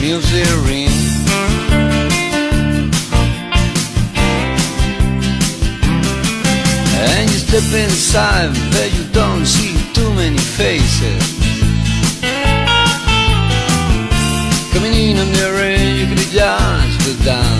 music ring. And you step inside, but you don't see too many faces. Coming in on the rain, you could just go down.